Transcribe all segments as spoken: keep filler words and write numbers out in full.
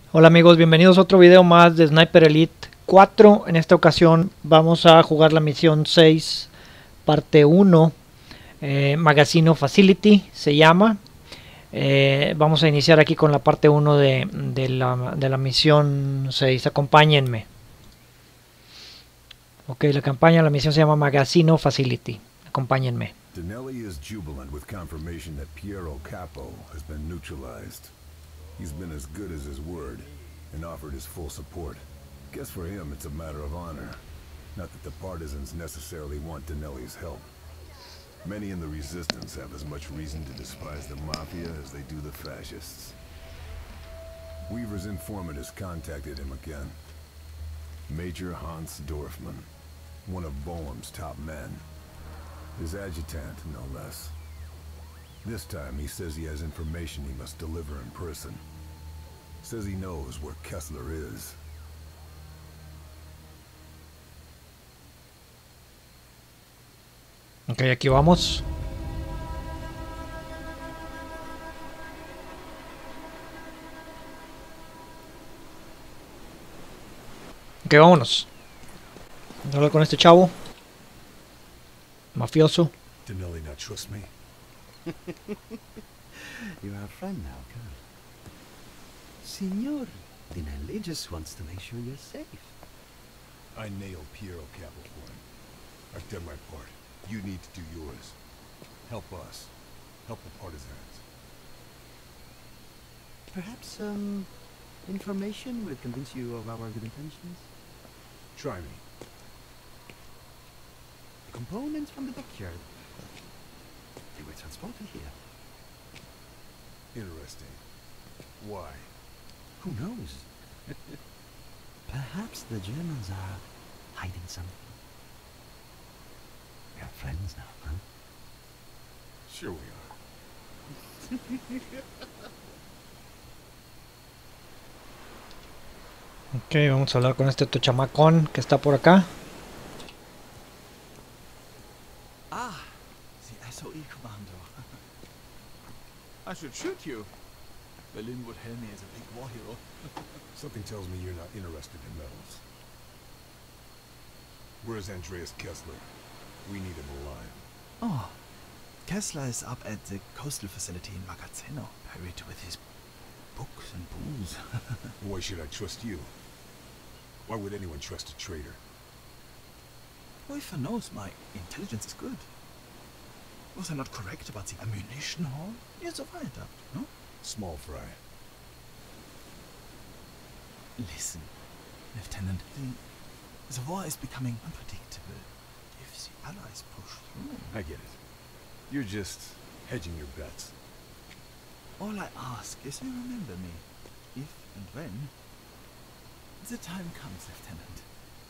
Hola amigos, bienvenidos a otro video más de Sniper Elite cuatro. En esta ocasión vamos a jugar la misión seis, parte uno, eh, Magazino Facility se llama. Eh, vamos a iniciar aquí con la parte uno de, de, la, de la misión seis, acompáñenme. Ok, la campaña, la misión se llama Magazino Facility, acompáñenme. Dinelli is jubilant with confirmation that Piero Capo has been neutralized. He's been as good as his word, and offered his full support. Guess for him it's a matter of honor. Not that the partisans necessarily want Dinelli's help. Many in the resistance have as much reason to despise the Mafia as they do the fascists. Weaver's informant has contacted him again. Major Hans Dorfman, one of Boehm's top men. His adjutant, no less. This time he says he has information he must deliver in person. Says he knows where Kessler is. Ok, aquí vamos. Ok, vámonos. Vamos a hablar con este chavo mafioso. Dinelli not trust me? You are a friend now, Colonel. Signor Dinelli just wants to make sure you're safe. I nailed Piero Capo for him. I've done my part. You need to do yours. Help us. Help the partisans. Perhaps some information will convince you of our good intentions? Try me. The components from the dockyard. They were transported here. Interesting. Why? Who knows? Perhaps the Germans are hiding something. We are friends now, huh? Sure we are. Ok, vamos a hablar con este otro chamacón que está por acá. Ah, the S O E commando. I should shoot you. Berlin would hail me as a big war hero. Something tells me you're not interested in medals. Where's Andreas Kessler? We need him alive. Oh, Kessler is up at the coastal facility in Magazzino, buried with his books and booze. Why should I trust you? Why would anyone trust a traitor? Well, if one knows my intelligence is good. Was I not correct about the ammunition haul? Yes, I doubt, no? Small fry. Listen, Lieutenant, the, the war is becoming unpredictable. If the Allies push through... I get it. You're just hedging your bets. All I ask is you remember me, if and when the time comes, Lieutenant.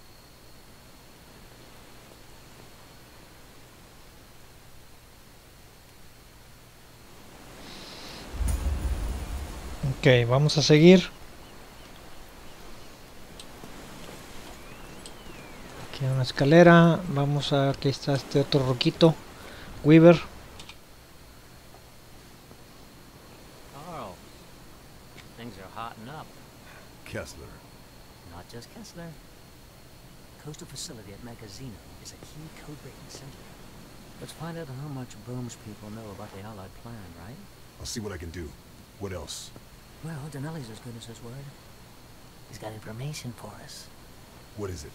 Ok, vamos a seguir. Aquí hay una escalera. Vamos a... Aquí está este otro roquito. Weaver. Carl, things are hotting up. Kessler. Not just Kessler. Coastal facility at Magazino is a key code-breaking center. Let's find out how much Boehm's people know about the Allied plan, right? I'll see what I can do. What else? Well, Dinelli's as good as his word. He's got information for us. What is it?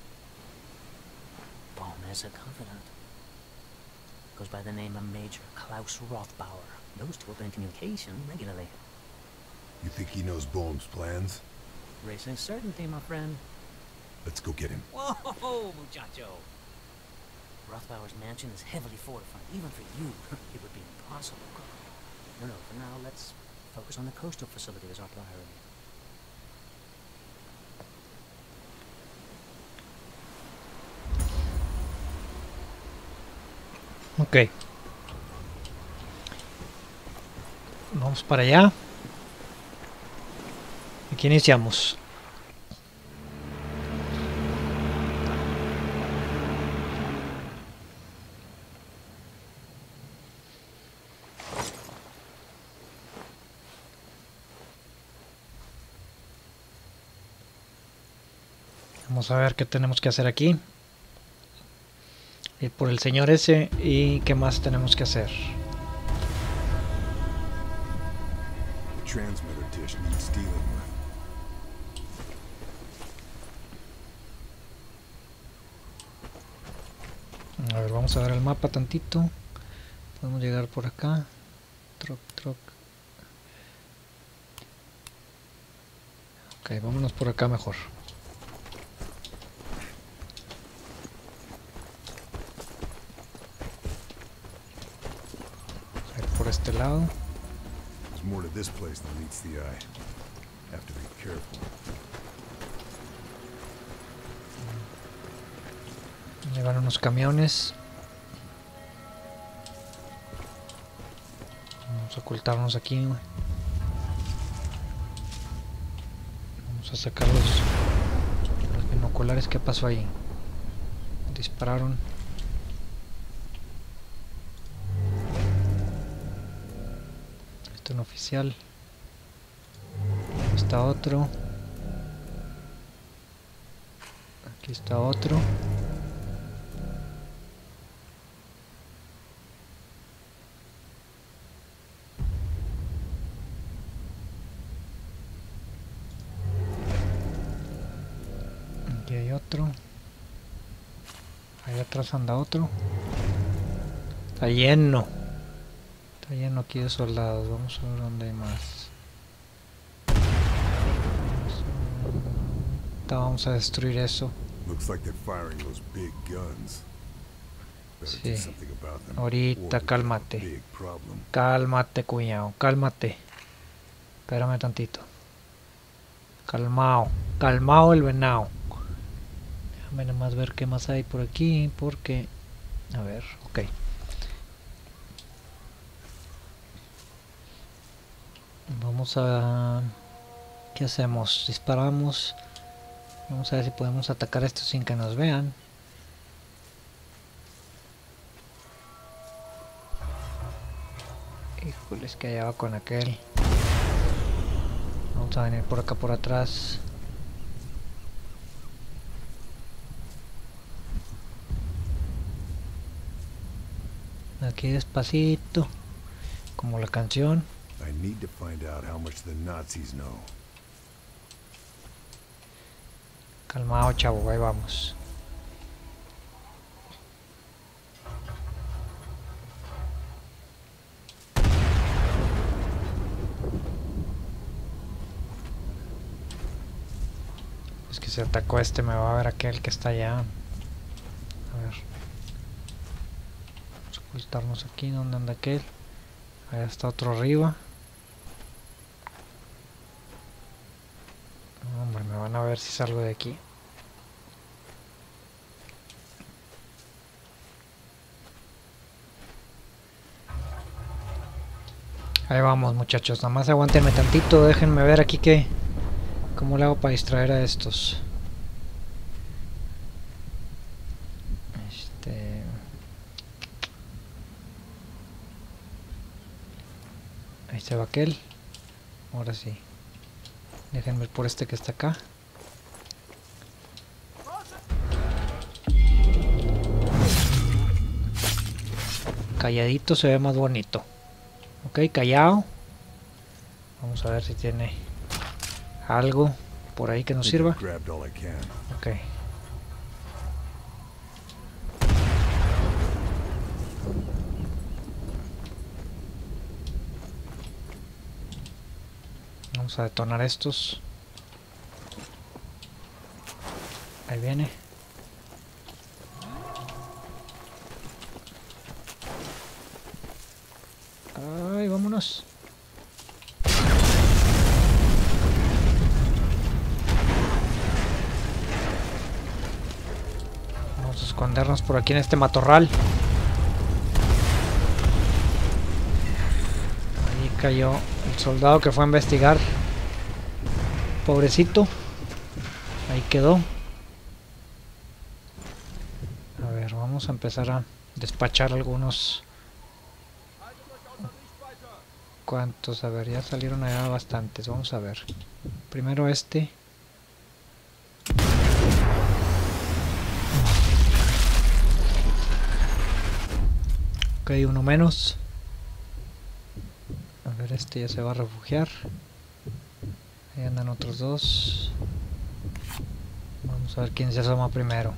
Boehm has a confidant. Goes by the name of Major Klaus Rothbauer. Those two have been in communication regularly. You think he knows Boehm's plans? Racing certainty, my friend. Let's go get him. Whoa, muchacho! Rothbauer's mansion is heavily fortified. Even for you, it would be impossible. No, no, for now, let's focus on the coastal facility as our priority. Ok. Vamos para allá. Aquí iniciamos. Vamos a ver qué tenemos que hacer aquí. Ir por el señor ese. Y qué más tenemos que hacer. The transmitter dish needs dealing with. A ver, vamos a ver el mapa tantito. Podemos llegar por acá. Troc, troc. Ok, vámonos por acá mejor. A ver, por este lado. There's more to this place than meets the eye. Have to be careful. Llevan unos camiones. Vamos a ocultarnos aquí. Vamos a sacar los, los binoculares. ¿Qué pasó ahí? Dispararon. Este es un oficial. Aquí está otro. Aquí está otro. Aquí hay otro. Ahí atrás anda otro. Está lleno. Está lleno aquí de soldados. Vamos a ver dónde hay más. Vamos a destruir eso. Looks like they're firing those big guns. Better do Sí. something about them, Ahorita, or we could have a cálmate. big problem. Cálmate, cuñado. Cálmate. Espérame tantito. Calmao. Calmao el venado. Déjame nada más ver qué más hay por aquí. Porque... A ver, ok. Vamos a... ¿Qué hacemos? Disparamos. Vamos a ver si podemos atacar a estos sin que nos vean. Híjole, es que allá va con aquel. Vamos a venir por acá por atrás. Aquí despacito. Como la canción. I need to find out how much the Nazis know. Calmado, chavo, ahí vamos. Es que si atacó este me va a ver aquel que está allá. A ver. Vamos a ocultarnos aquí. ¿Dónde anda aquel? Allá está otro arriba. Hombre, me van a ver si salgo de aquí. Ahí vamos, muchachos, nada más aguántenme tantito, déjenme ver aquí que cómo le hago para distraer a estos. Este ahí se va aquel. Ahora sí. Déjenme ver por este que está acá. Calladito se ve más bonito. Ok, callado. Vamos a ver si tiene algo por ahí que nos sirva. Grabbed all I can. Ok. Vamos a detonar estos. Ahí viene. Ay, vámonos. Vamos a escondernos por aquí en este matorral. Ahí cayó el soldado que fue a investigar. Pobrecito. Ahí quedó. A ver, vamos a empezar a despachar algunos. ¿Cuántos? A ver, ya salieron allá bastantes. Vamos a ver. Primero este. Ok, uno menos. A ver, este ya se va a refugiar. Ahí andan otros dos. Vamos a ver quién se asoma primero.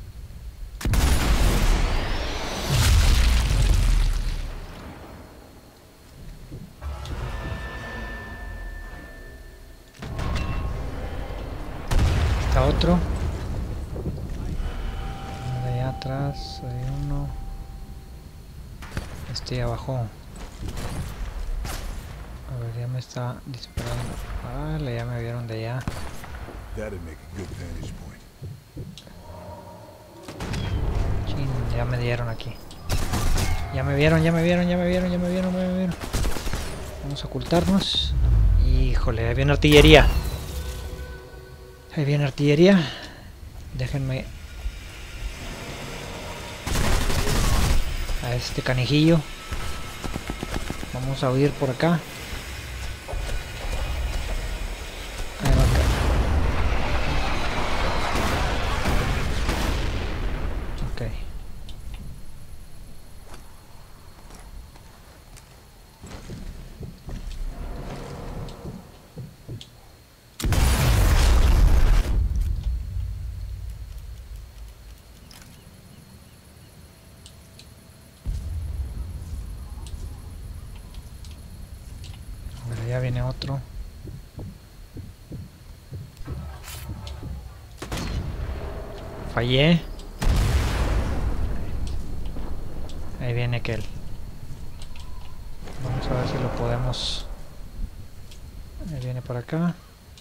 Está otro. Uno de allá atrás, hay uno. Este ya bajó. A ver, ya me está disparando. Vale, ya me vieron de allá. That'd make a good vantage point. Chin, ya me dieron aquí. Ya me vieron, ya me vieron, ya me vieron, ya me vieron, ya me vieron. Vamos a ocultarnos. Híjole, ahí viene artillería. Ahí viene artillería. Déjenme a este canijillo. Vamos a huir por acá. Ahí va acá. Ok. Bueno, ya viene otro. Fallé. Ahí viene aquel. Vamos a ver si lo podemos. Ahí viene por acá.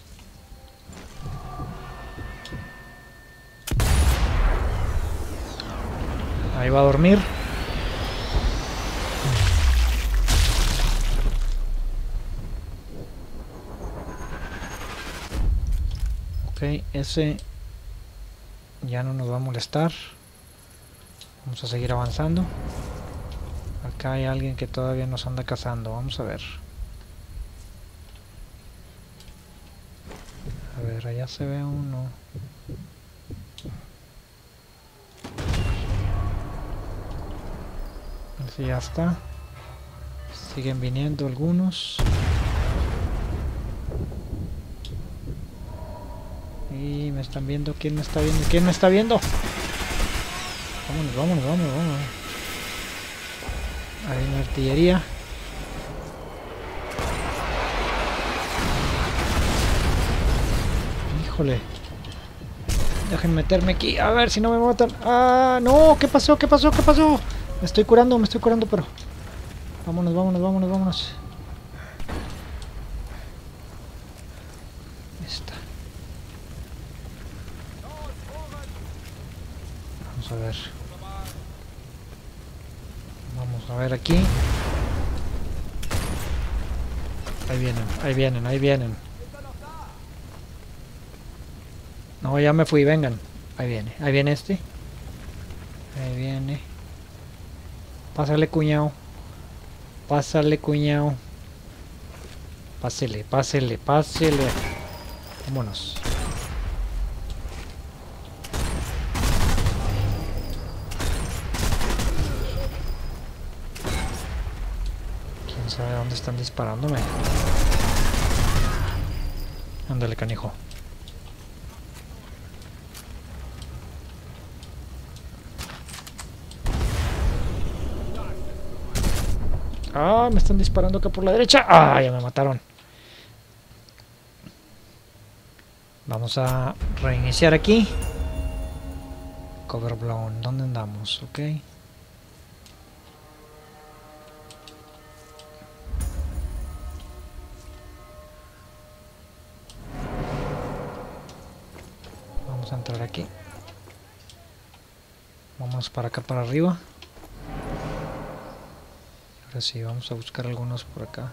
Ahí va a dormir. Ok, ese ya no nos va a molestar. Vamos a seguir avanzando. Acá hay alguien que todavía nos anda cazando. Vamos a ver. A ver, allá se ve uno. Así ya está. Siguen viniendo algunos. Y me están viendo. ¿Quién me está viendo? ¿Quién me está viendo? Vámonos, vámonos, vámonos, vámonos. Hay una artillería. Híjole. Dejen meterme aquí. A ver si no me matan. Ah, no. ¿Qué pasó? ¿Qué pasó? ¿Qué pasó? Me estoy curando, me estoy curando, pero... Vámonos, vámonos, vámonos, vámonos. Esta. Vamos a ver. Vamos a ver aquí. Ahí vienen, ahí vienen, ahí vienen. No, ya me fui, vengan. Ahí viene, ahí viene este. Ahí viene. Pásale, cuñado. Pásale, cuñado. Pásele, pásele, pásele. Vámonos. ¿Quién sabe dónde están disparándome? Ándale, canijo. Ah, me están disparando acá por la derecha. Ah, ya me mataron. Vamos a reiniciar aquí. Cover blown. ¿Dónde andamos? Ok. Vamos a entrar aquí. Vamos para acá, para arriba. Ahora sí, vamos a buscar algunos por acá.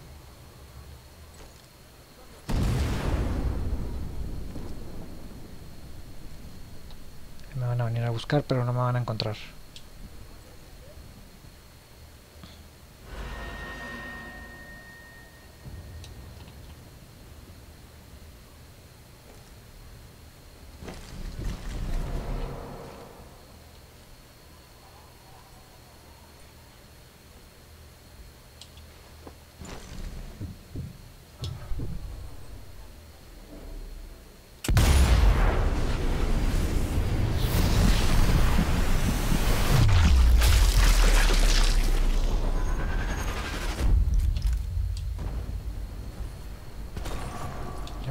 Me van a venir a buscar, pero no me van a encontrar.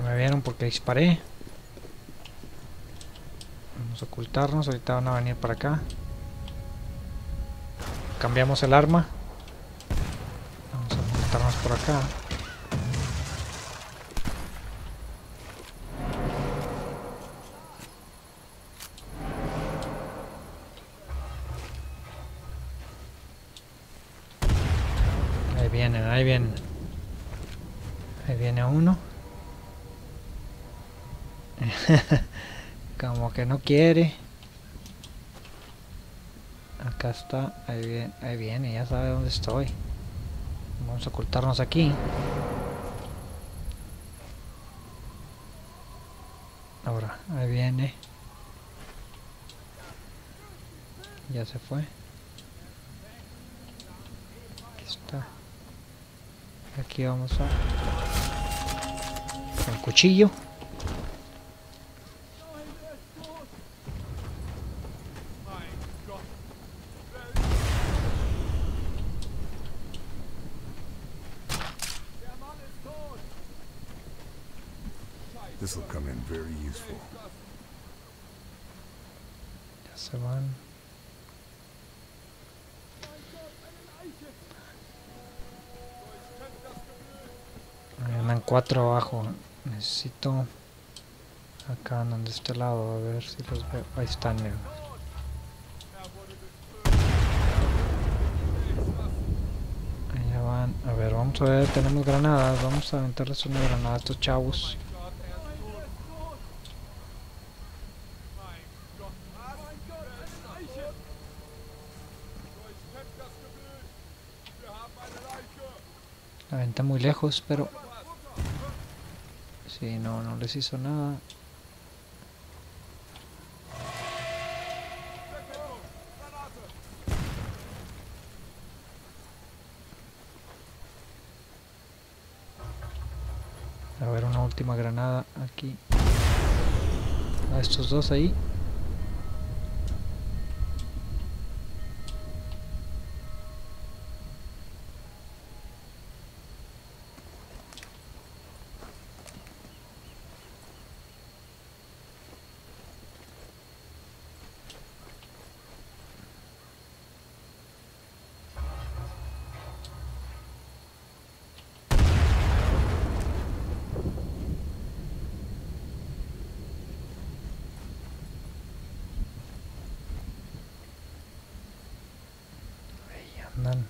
me vieron porque disparé. Vamos a ocultarnos, ahorita van a venir para acá. Cambiamos el arma. Vamos a ocultarnos por acá. Ahí vienen, ahí vienen. Ahí viene uno. Como que no quiere. Acá está, ahí viene, ahí viene, ya sabe dónde estoy. Vamos a ocultarnos aquí. Ahora, ahí viene. Ya se fue. Aquí está. Aquí vamos a... el cuchillo. This will come in very useful. Ya se van. Ahí andan cuatro abajo. Necesito acá donde este lado, a ver si los veo. Ahí están. eh. Allá van. A ver, vamos a ver, tenemos granadas. Vamos a aventarles una granada a estos chavos. La aventé muy lejos, pero... sí, no, no les hizo nada. A ver, una última granada aquí. A estos dos ahí. Andan.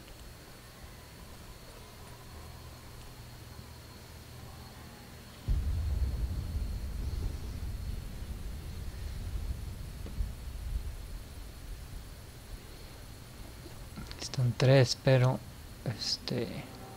Están tres, pero este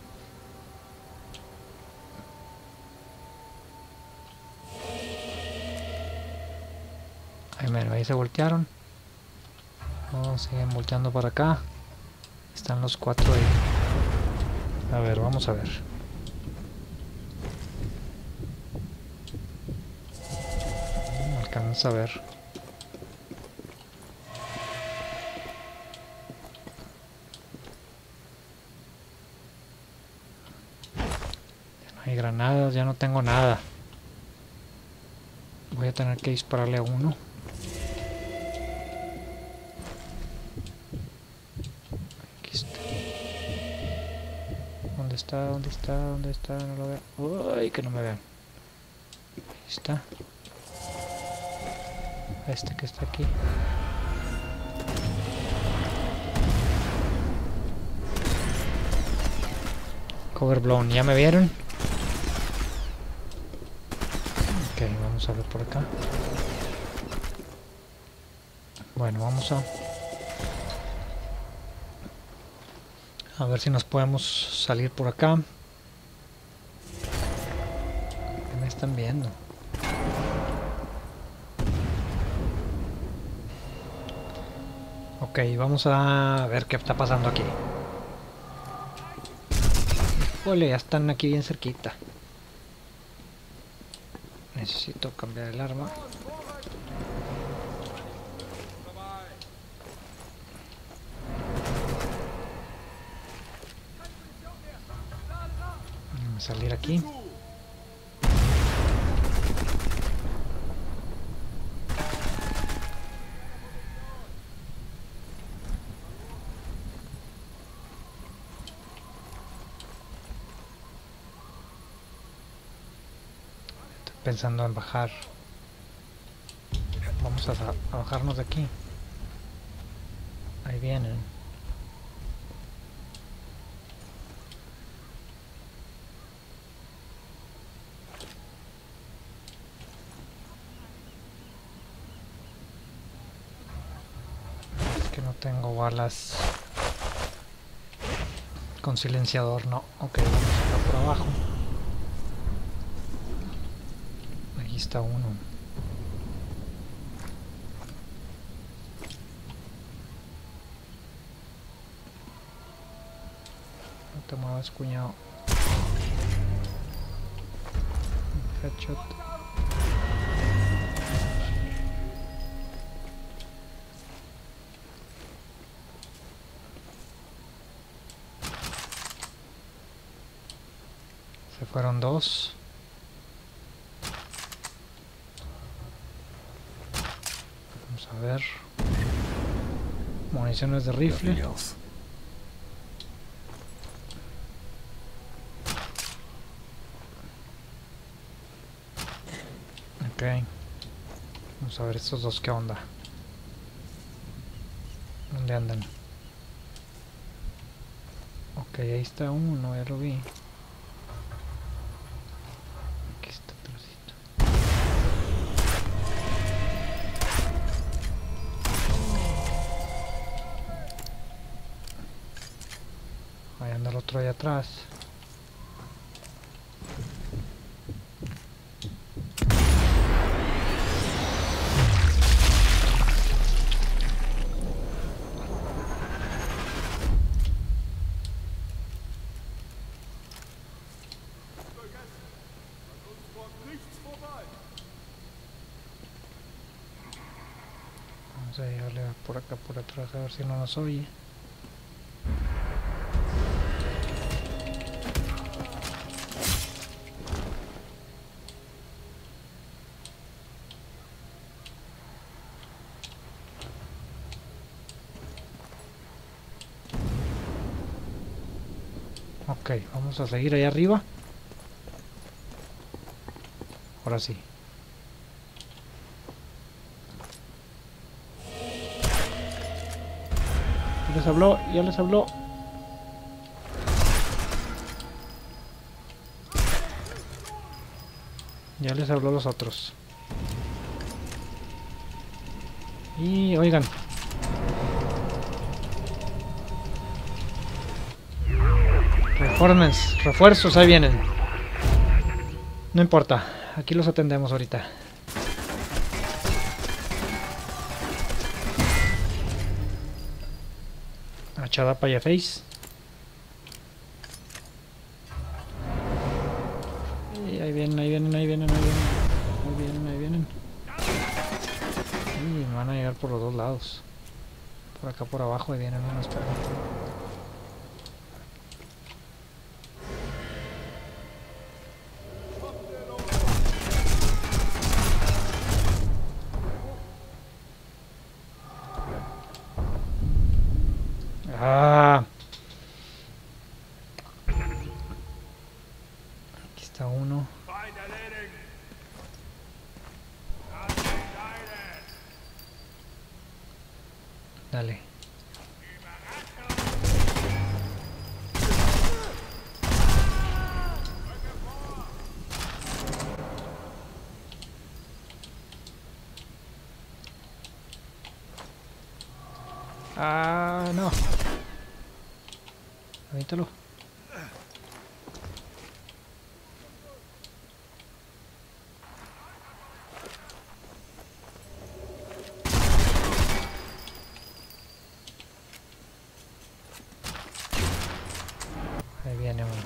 ahí, mero, ahí se voltearon. Oh, siguen volteando para acá. Están los cuatro ahí. A ver, vamos a ver. No alcanza a ver. Ya no hay granadas, ya no tengo nada. Voy a tener que dispararle a uno. ¿Dónde está? ¿Dónde está? ¿Dónde está? No lo veo. Uy, que no me vean. Ahí está. Este que está aquí. Cover blown. ¿Ya me vieron? Ok, vamos a ver por acá. Bueno, vamos a... a ver si nos podemos salir por acá. ¿Qué me están viendo? Ok, vamos a ver qué está pasando aquí. Ole, ya están aquí bien cerquita. Necesito cambiar el arma. Salir aquí. pensando en bajar. Vamos a, a bajarnos de aquí. Ahí vienen. Es que no tengo balas con silenciador, no. Ok, vamos acá por abajo. Aquí está uno. No te muevas, cuñado. Headshot. Se fueron dos. Vamos a ver. Municiones de rifle. Nothing else. Ok. Vamos a ver estos dos qué onda. ¿Dónde andan? Ok, ahí está uno, ya lo vi. Aquí está atrásito. Ahí anda el otro ahí atrás. Vamos a llegarle por acá, por atrás, a ver si no nos oye. Ok, vamos a seguir ahí arriba. Ahora sí. Ya les habló, ya les habló. Ya les habló a los otros. Y oigan. Reformes, refuerzos, ahí vienen. No importa, aquí los atendemos ahorita. Achada para face. Y ahí vienen, ahí vienen, ahí vienen, ahí vienen. Ahí vienen, ahí vienen. Y me van a llegar por los dos lados. Por acá por abajo ahí vienen unos, pero... Ah. Aquí está uno. Dale. Ah, no. Avíntalo. Ahí viene uno.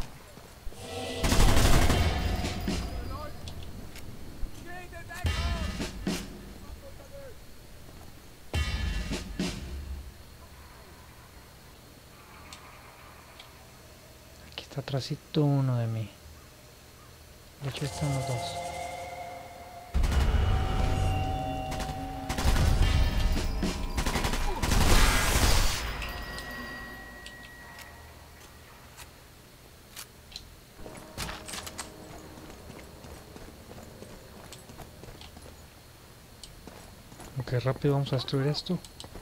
Aquí está atrásito uno de mí. De hecho están los dos. Ok, rápido vamos a destruir esto.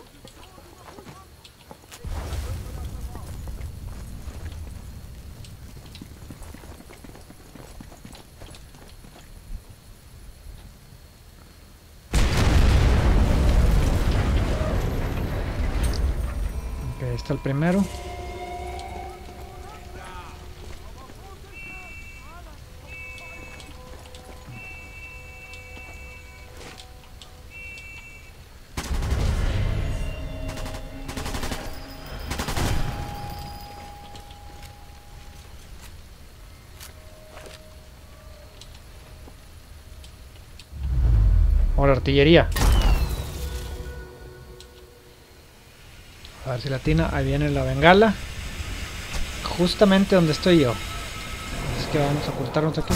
Ok, ahí está el primero. Ahora artillería. A ver si latina. Ahí viene la bengala. Justamente donde estoy yo. Así que vamos a ocultarnos aquí.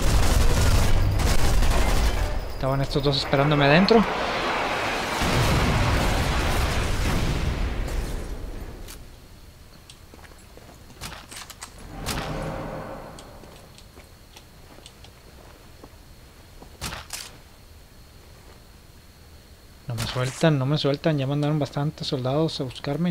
Estaban estos dos esperándome adentro. No me sueltan, no me sueltan. Ya mandaron bastantes soldados a buscarme.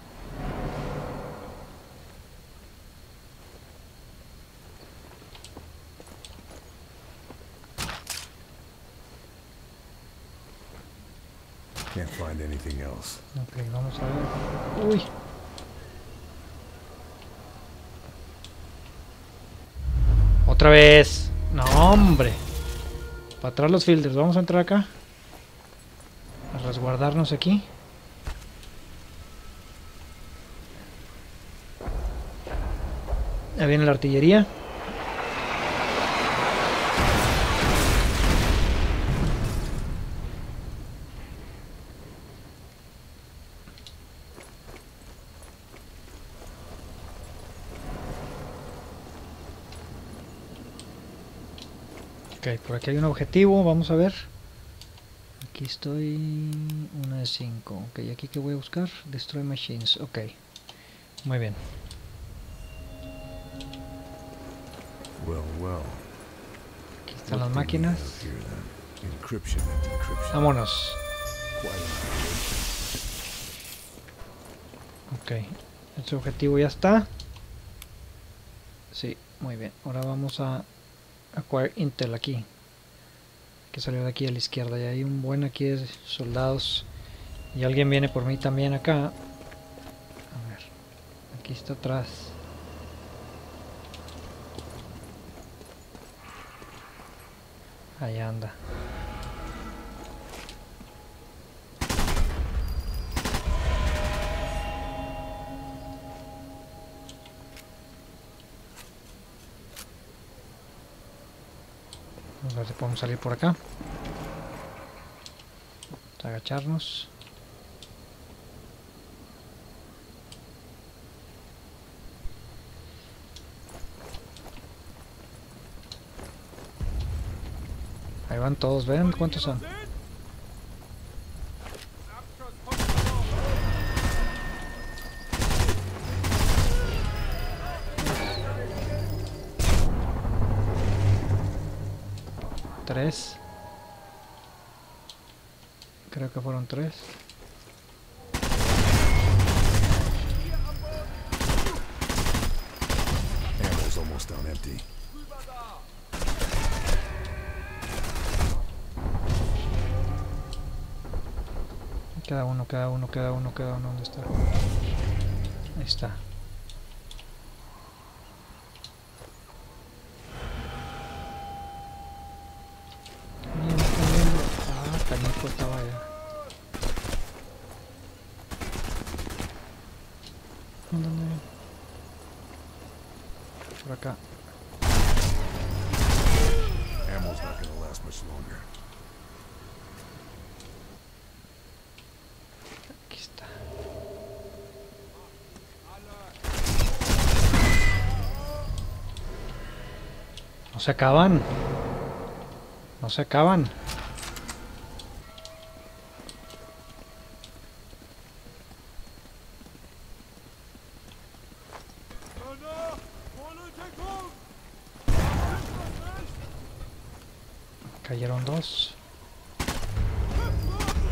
Can't find anything else. Ok, vamos a ver. Uy. Otra vez. No, hombre. Para atrás los filters. Vamos a entrar acá. A resguardarnos aquí. Ahí viene la artillería. Ok, por aquí hay un objetivo. Vamos a ver. Aquí estoy. Una de cinco. Ok, aquí que voy a buscar. Destroy machines. Ok. Muy bien. Well, well. Aquí están las máquinas. Here, then. Encryption and decryption. Vámonos. Quite an operation. Ok. Este objetivo ya está. Sí, muy bien. Ahora vamos a acquire intel aquí. Hay que salir de aquí a la izquierda. Y hay un buen aquí de soldados. Y alguien viene por mí también acá. A ver. Aquí está atrás. Ahí anda. A ver si podemos salir por acá. Vamos a agacharnos. Ahí van todos, ven cuántos son. Tres. Creo que fueron tres. Ammo's almost down empty. Queda uno, queda uno, queda uno, queda uno. ¿Dónde está? Ahí está. Bien, está viendo. Ah, Cañico estaba allá. ¿Dónde? Por acá. Ammo's not gonna last much longer. Aquí está. No se acaban. No se acaban. Cayeron dos.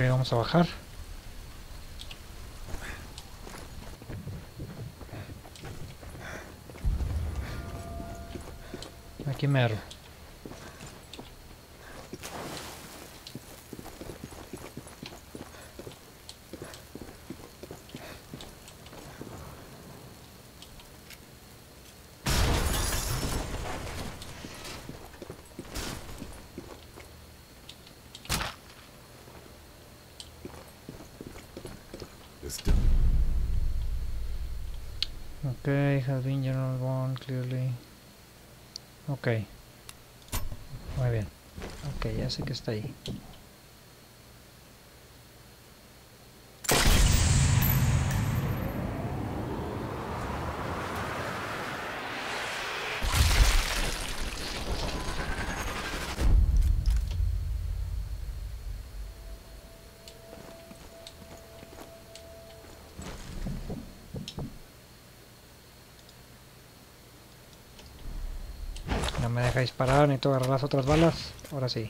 Ok, vamos a bajar. Aquí mero. Still. Okay, has been general one clearly. Ok. Muy bien. Ok, ya sé que está ahí. No me deja disparar, necesito agarrar las otras balas. Ahora sí.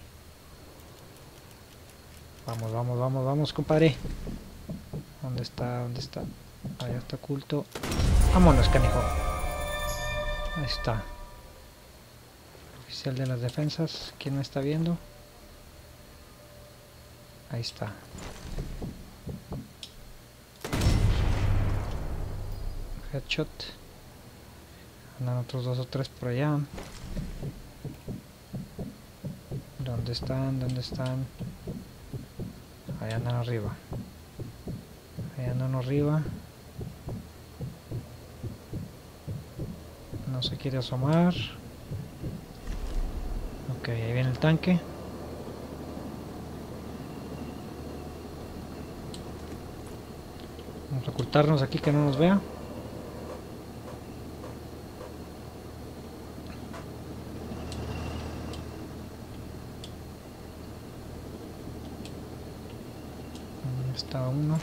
Vamos, vamos, vamos, vamos, compadre. ¿Dónde está? ¿Dónde está? Allá está oculto. Vámonos, canijo. Ahí está. Oficial de las defensas. ¿Quién me está viendo? Ahí está. Headshot. Andan otros dos o tres por allá. ¿Dónde están? ¿Dónde están? Ahí andan arriba. Ahí andan arriba. No se quiere asomar. Ok, ahí viene el tanque. Vamos a ocultarnos aquí que no nos vea. Está uno.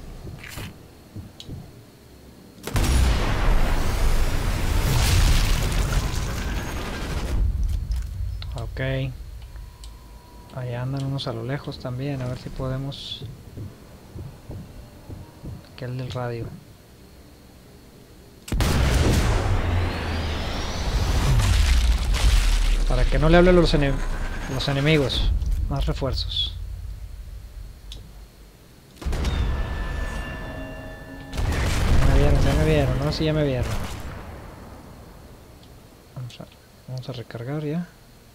Ok. Ahí andan unos a lo lejos también. A ver si podemos. Aquel del radio. Para que no le hable los, ene los enemigos. Más refuerzos. Ya me vieron, ¿no? Sí, ya me vieron. Vamos a, vamos a recargar ya.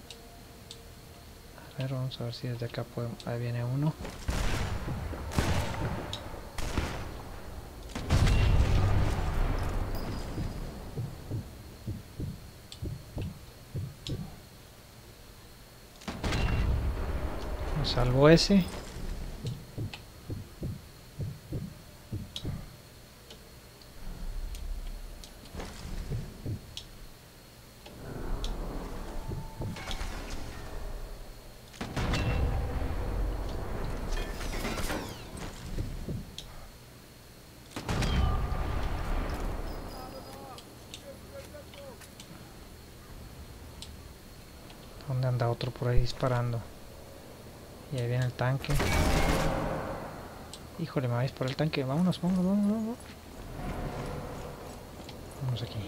A ver, vamos a ver si desde acá podemos... Ahí viene uno. Me salvo ese. ¿Dónde anda otro por ahí disparando? Y ahí viene el tanque. Híjole, me vais por el tanque. Vámonos, vámonos, vámonos, vámonos. Vamos aquí.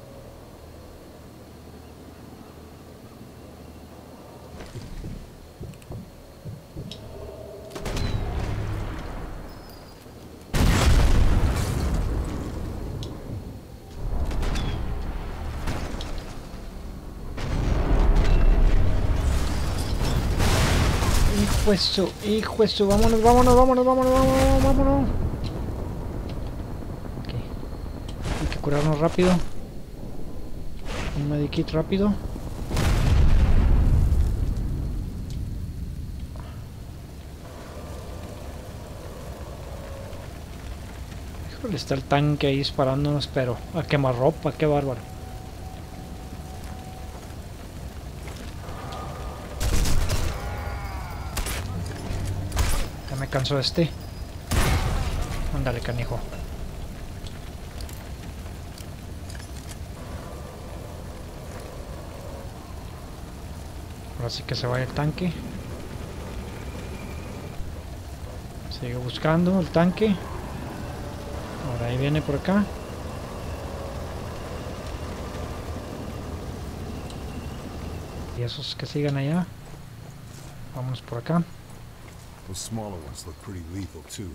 Hijo eso, hijo eso, vámonos, vámonos, vámonos, vámonos, vámonos, vámonos. Ok. Hay que curarnos rápido. Un medikit rápido. Híjole, está el tanque ahí disparándonos, pero a quemarropa, qué bárbaro. Me canso este. Ándale, canijo. Ahora sí que se vaya el tanque. Sigue buscando el tanque. Ahora ahí viene por acá. Y esos que sigan allá. Vámonos por acá. Those smaller ones look pretty lethal too.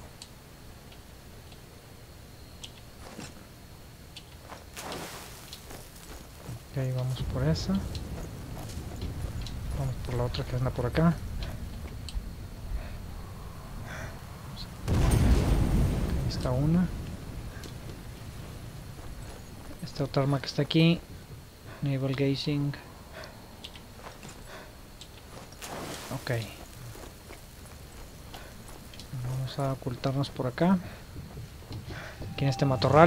Ok, vamos por esa. Vamos por la otra que anda por acá. Ahí está una. Esta otra arma que está aquí. Naval Gazing. Ok. Vamos a ocultarnos por acá. Aquí en este matorral.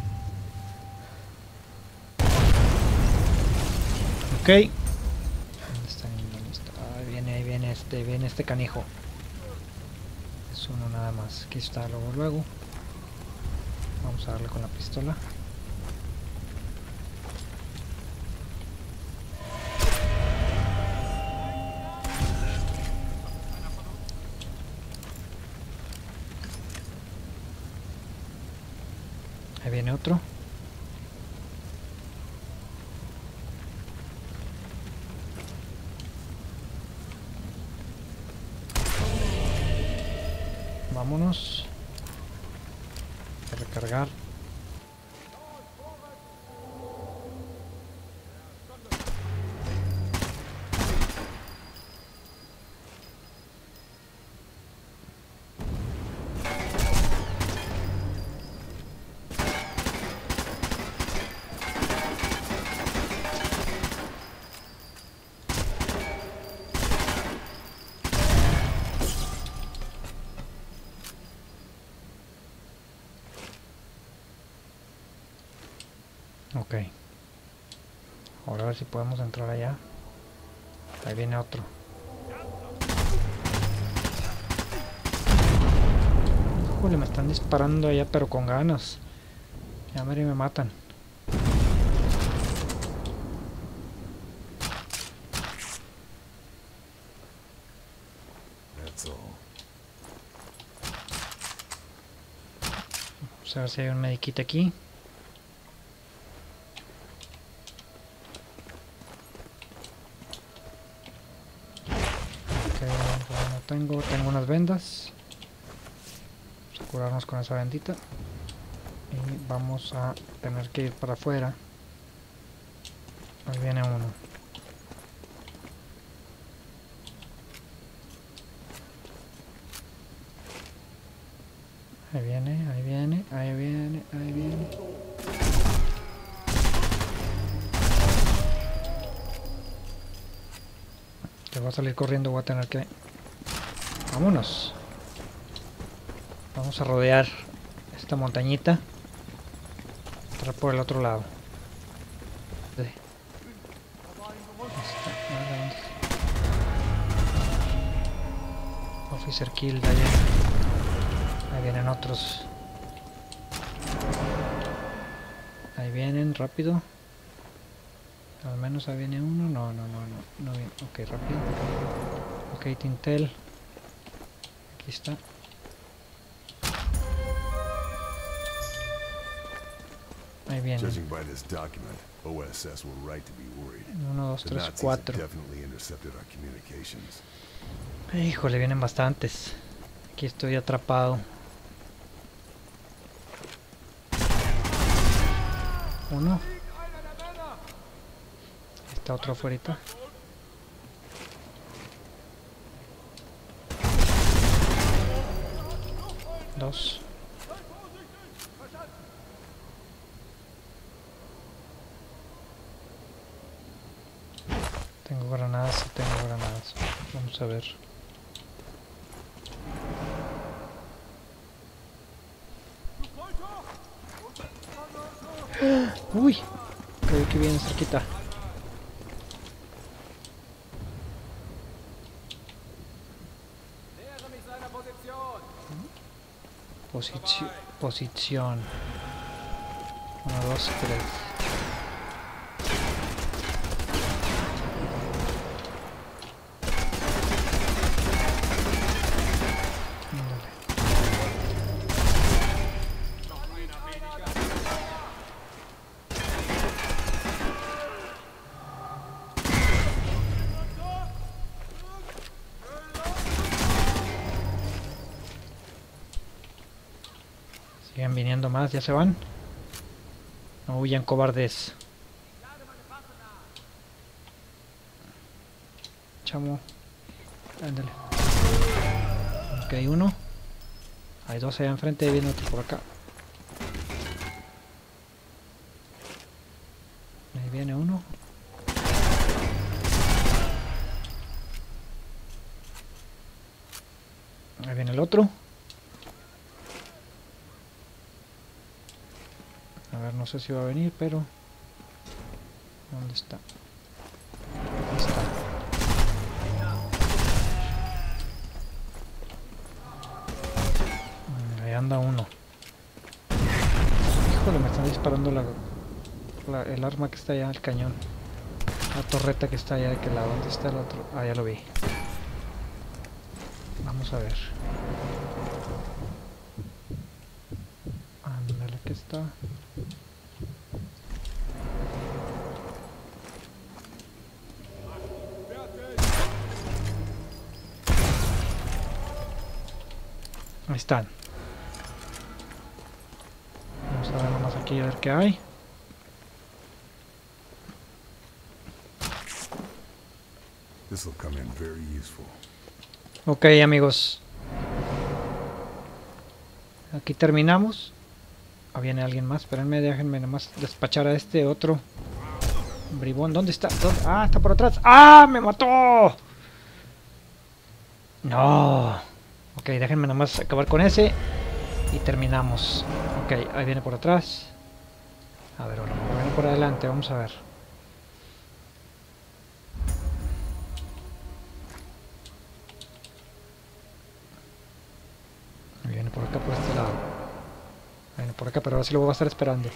Ok. ¿Dónde está? ¿Dónde está? Ahí viene, ahí viene este, viene este canijo. Es uno nada más. Aquí está, luego, luego. Vamos a darle con la pistola. Ahí viene otro. Vámonos. A recargar. Ok. Ahora a ver si podemos entrar allá. Ahí viene otro. Híjole, me están disparando allá, pero con ganas. Ya me, me matan. That's all. Vamos a ver si hay un medikit aquí. Tengo, tengo unas vendas. Vamos a curarnos con esa bendita. Y vamos a tener que ir para afuera. Ahí viene uno. Ahí viene, ahí viene, ahí viene, ahí viene. Te voy a salir corriendo, voy a tener que... Vámonos. Vamos a rodear esta montañita. Entrar por el otro lado. Sí. Officer kill de allá. Ahí vienen otros. Ahí vienen, rápido. Al menos ahí viene uno. No, no, no, no. No viene. Ok, rápido. Ok, Tintel. Aquí está. Ahí viene. Judging by this document, O S S were right to be worried. Uno, dos, The tres, Nazis had cuatro. definitely intercepted our communications. Híjole, vienen bastantes. Aquí estoy atrapado. Uno. Está otro afuera. Dos. Tengo granadas, sí tengo granadas. Vamos a ver. Uy, creo que viene cerquita. Posición. Posición. Uno, dos, tres. Ándale. Están viniendo más, ya se van. No huyan, cobardes. Chamo. Ándale. Ok, hay uno. Hay dos allá enfrente, viene otro por acá. Ahí viene uno. Ahí viene el otro. A ver, no sé si va a venir, pero... ¿Dónde está? Ahí está. Ahí anda uno. Híjole, me están disparando la, la, el arma que está allá, el cañón. La torreta que está allá de aquel lado. ¿Dónde está el otro? Ah, ya lo vi. Vamos a ver. Ándale, que está. Ahí están. Vamos a ver nomás aquí a ver qué hay. This will come in very useful. Ok, amigos. Aquí terminamos. Ah, viene alguien más. Espérenme, déjenme nomás despachar a este otro bribón. ¿Dónde está? ¿Dónde? Ah, está por atrás. ¡Ah! ¡Me mató! No. Ok, déjenme nomás acabar con ese. Y terminamos. Ok, ahí viene por atrás. A ver, ahora viene por adelante. Vamos a ver. Viene por acá, por este lado. Viene por acá, pero ahora sí lo voy a estar esperando.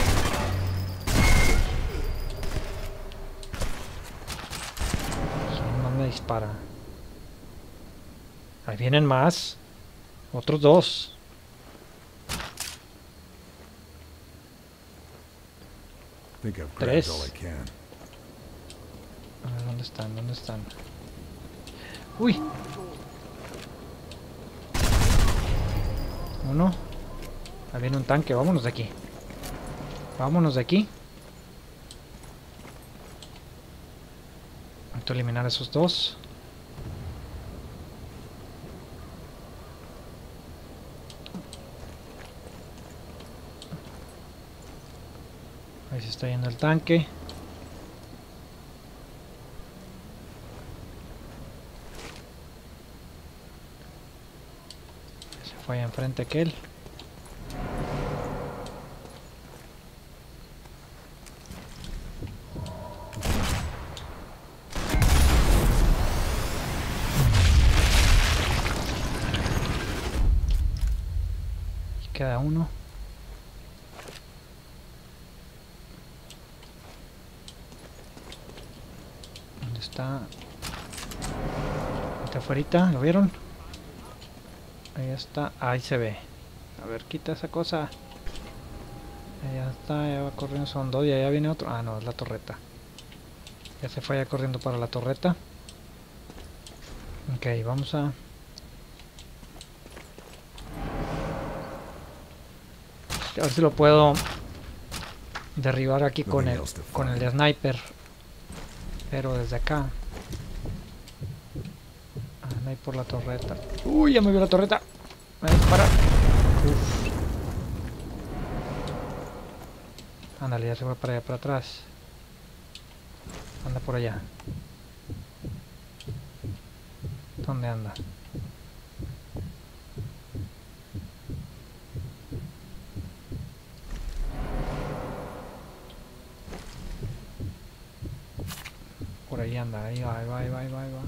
¿Quién más me dispara? Ahí vienen más. Otros dos. Think I've Tres. grabbed all I can. A ver, ¿dónde están? ¿Dónde están? ¡Uy! Uno. Ahí viene un tanque. Vámonos de aquí. Vámonos de aquí. Necesito eliminar a esos dos. Ahí se está yendo el tanque. Se fue allá enfrente aquel. Y queda uno. Está, está afuera, ¿lo vieron? Ahí está, ahí se ve. A ver, quita esa cosa. Ya está, ya va corriendo, son dos y allá viene otro. Ah, no, es la torreta. Ya se fue ya corriendo para la torreta. Ok, vamos a... A ver si lo puedo derribar aquí con el, con el de sniper. Pero desde acá. Ah, no hay por la torreta. Uy, ya me vio la torreta. Me voy a disparar. Uf. Ándale, ya se fue para allá, para atrás. Anda por allá. ¿Dónde anda? Por ahí anda, ahí va, ahí va, ahí va, ahí va, ahí va.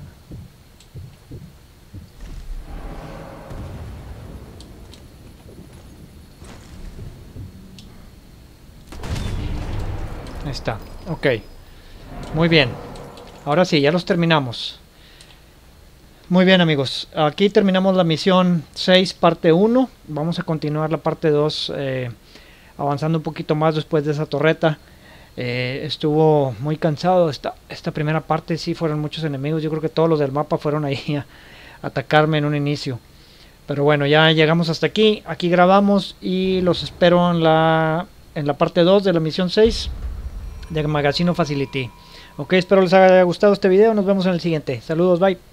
Ahí está, ok. Muy bien. Ahora sí, ya los terminamos. Muy bien, amigos. Aquí terminamos la misión seis, parte uno. Vamos a continuar la parte dos, eh, avanzando un poquito más después de esa torreta. Eh, estuvo muy cansado esta, esta primera parte. Sí fueron muchos enemigos. Yo creo que todos los del mapa fueron ahí a atacarme en un inicio, Pero bueno, ya llegamos hasta aquí. Aquí grabamos y los espero en la, en la parte dos de la misión seis de Magazino Facility. Ok, espero les haya gustado este video. Nos vemos en el siguiente. Saludos, bye.